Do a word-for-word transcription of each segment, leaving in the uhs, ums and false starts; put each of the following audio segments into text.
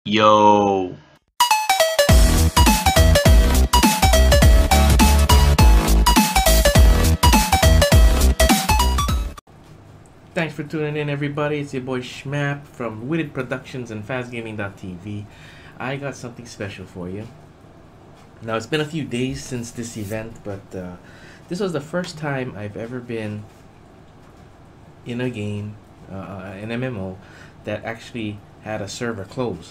Yo. Thanks for tuning in, everybody. It's your boy Schmap from Witted Productions and fasgaming dot t v. I got something special for you. Now, it's been a few days since this event, but uh, this was the first time I've ever been in a game, uh, an M M O, that actually had a server close.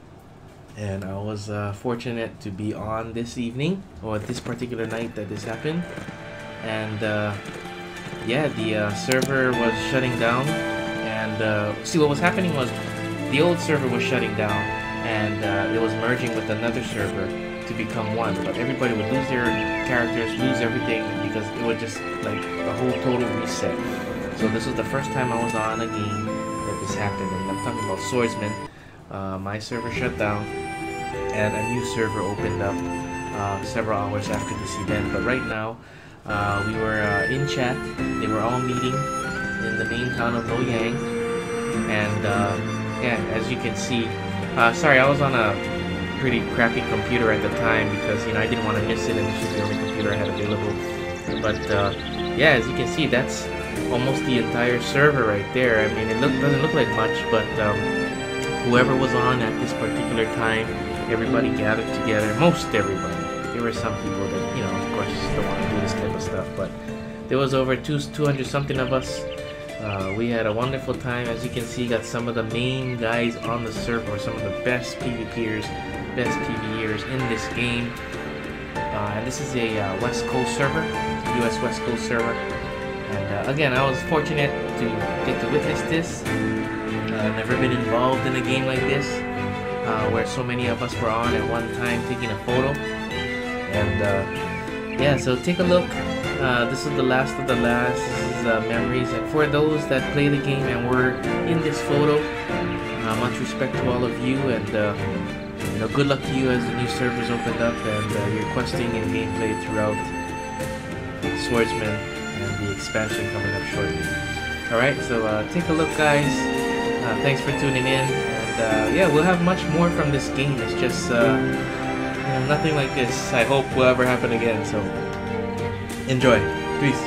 And I was uh, fortunate to be on this evening, or this particular night that this happened. And uh, yeah, the uh, server was shutting down. And uh, see, what was happening was the old server was shutting down, and uh, it was merging with another server to become one. But everybody would lose their characters, lose everything, because it was just like a whole total reset. So this was the first time I was on a game that this happened, and I'm talking about Swordsman. Uh, my server shut down, and a new server opened up uh, several hours after this event. But right now, uh, we were uh, in chat. They were all meeting in the main town of Loyang, and uh, yeah, as you can see, uh, sorry, I was on a pretty crappy computer at the time because you know I didn't want to miss it, and this was the only computer I had available. But uh, yeah, as you can see, that's almost the entire server right there. I mean, it look, doesn't look like much, but um, whoever was on at this particular time, everybody gathered together. Most everybody. There were some people that, you know, of course, don't want to do this type of stuff, but there was over two, 200 something of us. Uh, we had a wonderful time. As you can see, got some of the main guys on the server, some of the best PvPers, best PvEers in this game. Uh, and this is a uh, West Coast server, U S West Coast server. And uh, again, I was fortunate to get to witness this. I've never been involved in a game like this, uh, where so many of us were on at one time taking a photo. And uh, yeah, so take a look. Uh, this is the last of the last. This is uh, memories. And for those that play the game and were in this photo, uh, much respect to all of you, and uh, you know, good luck to you as the new servers opened up and uh, your questing and gameplay throughout Swordsman and the expansion coming up shortly. Alright, so uh, take a look, guys. Uh, thanks for tuning in, and uh, yeah, we'll have much more from this game. It's just uh, you know, nothing like this I hope will ever happen again, so enjoy. Peace.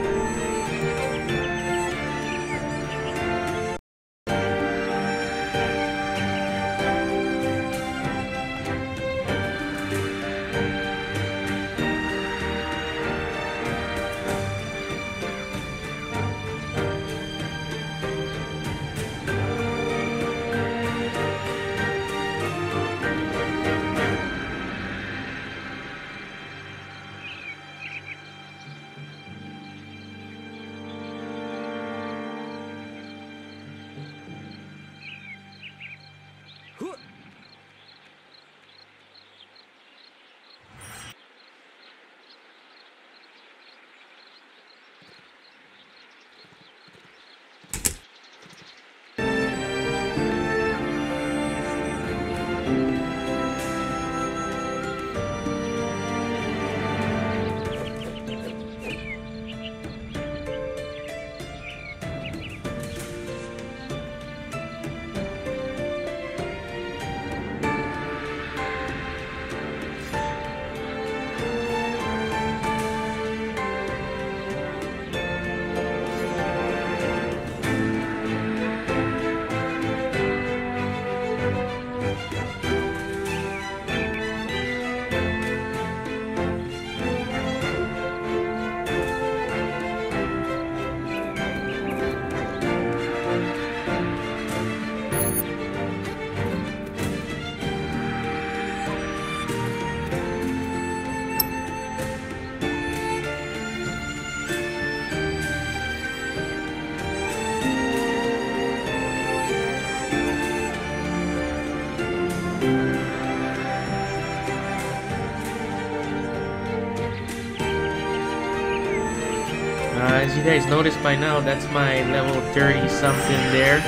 Uh, as you guys noticed by now, that's my level thirty something there.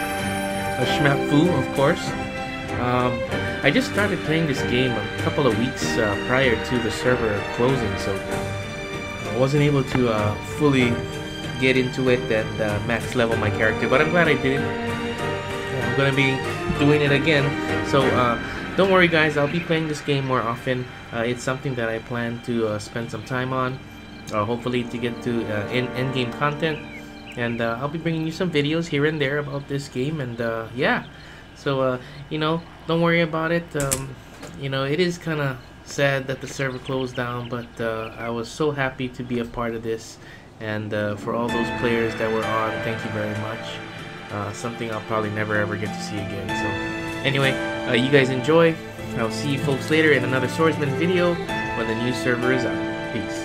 A Schmapfu, of course. Um, I just started playing this game a couple of weeks uh, prior to the server closing, so I wasn't able to uh, fully get into it and uh, max level my character, but I'm glad I did. Yeah, I'm gonna be doing it again. So uh, don't worry, guys. I'll be playing this game more often. Uh, it's something that I plan to uh, spend some time on. Uh, hopefully to get to uh, in end game content, and uh, I'll be bringing you some videos here and there about this game. And uh, yeah, so uh, you know, don't worry about it. Um, you know, it is kind of sad that the server closed down, but uh, I was so happy to be a part of this. And uh, for all those players that were on, thank you very much. Uh, something I'll probably never ever get to see again. So anyway, uh, you guys enjoy. I'll see you folks later in another Swordsman video when the new server is out. Peace.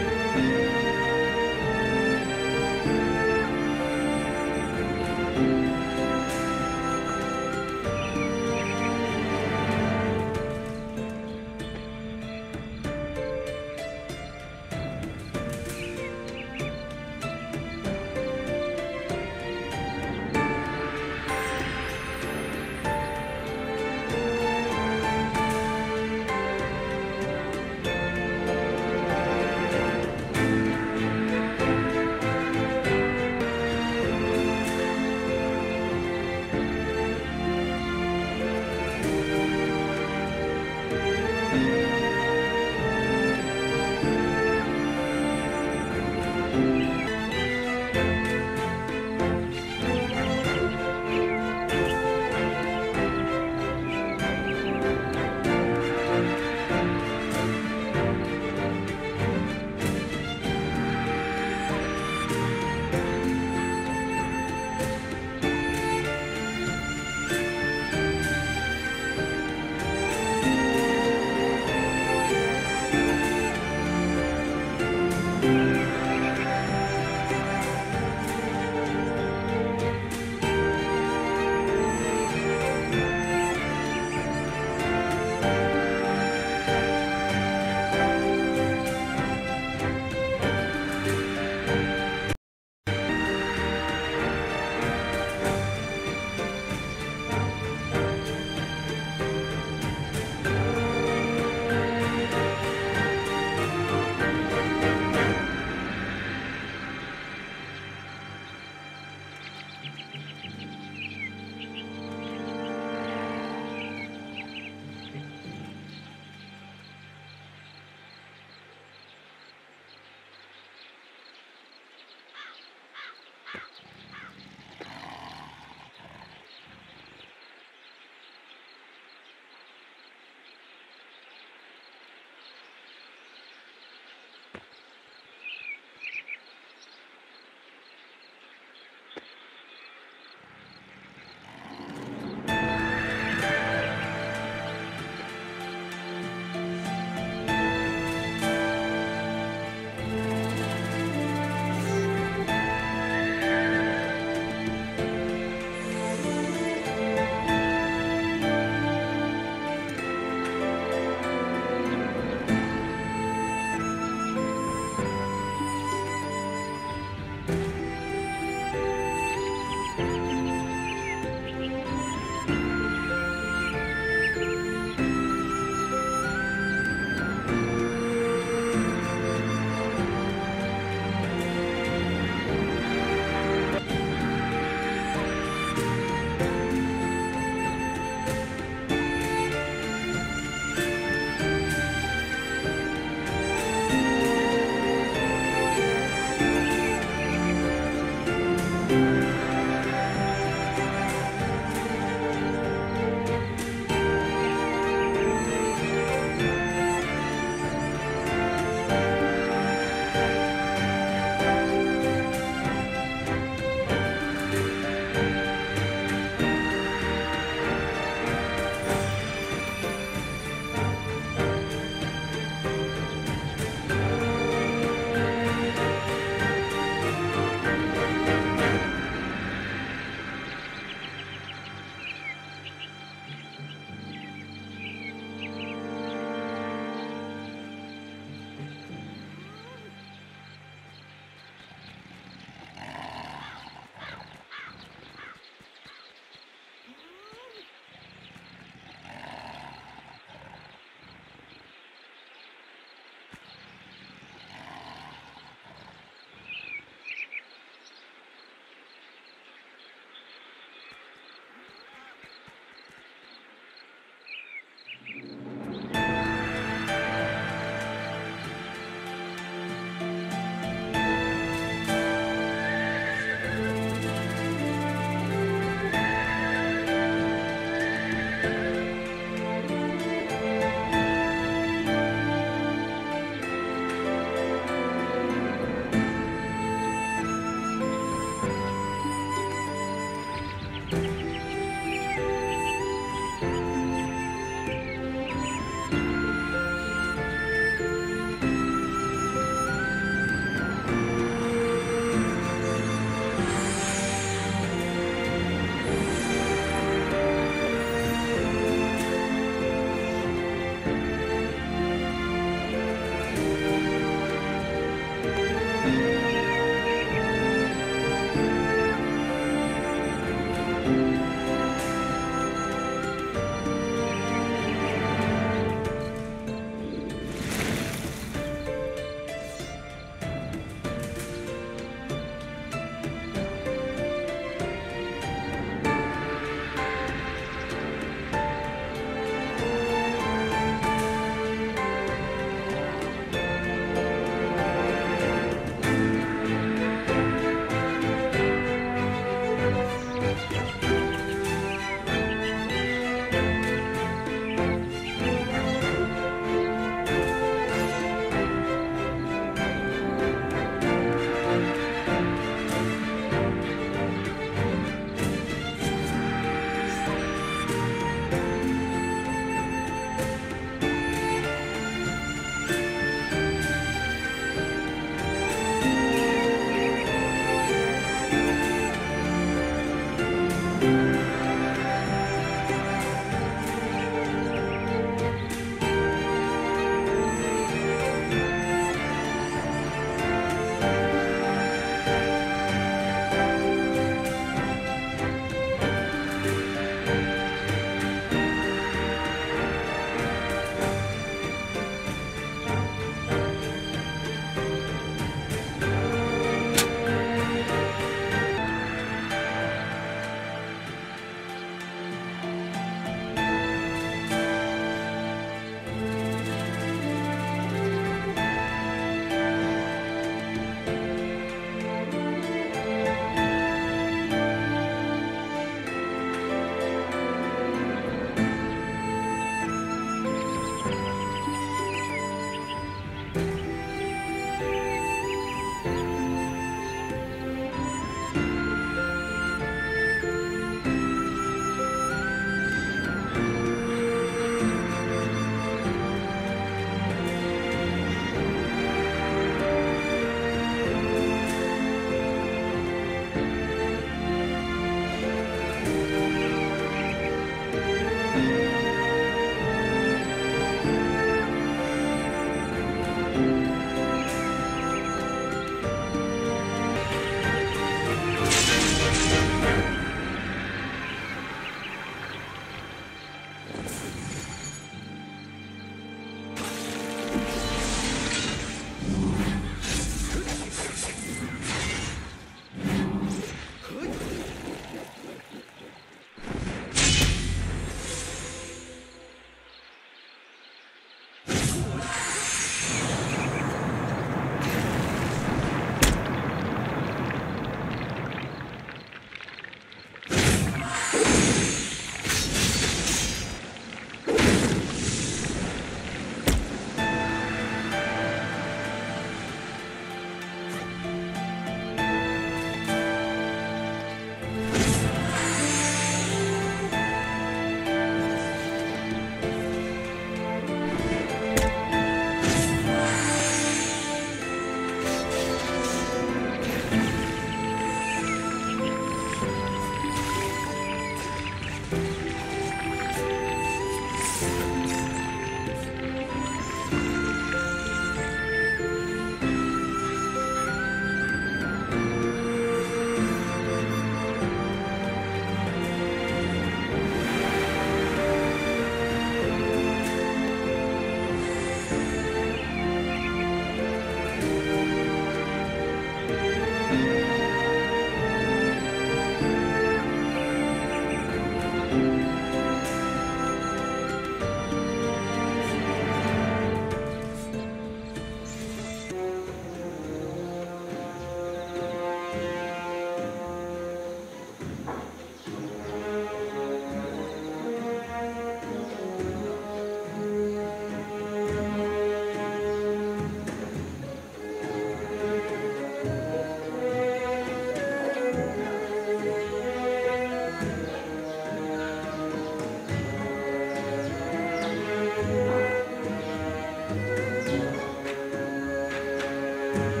Bye.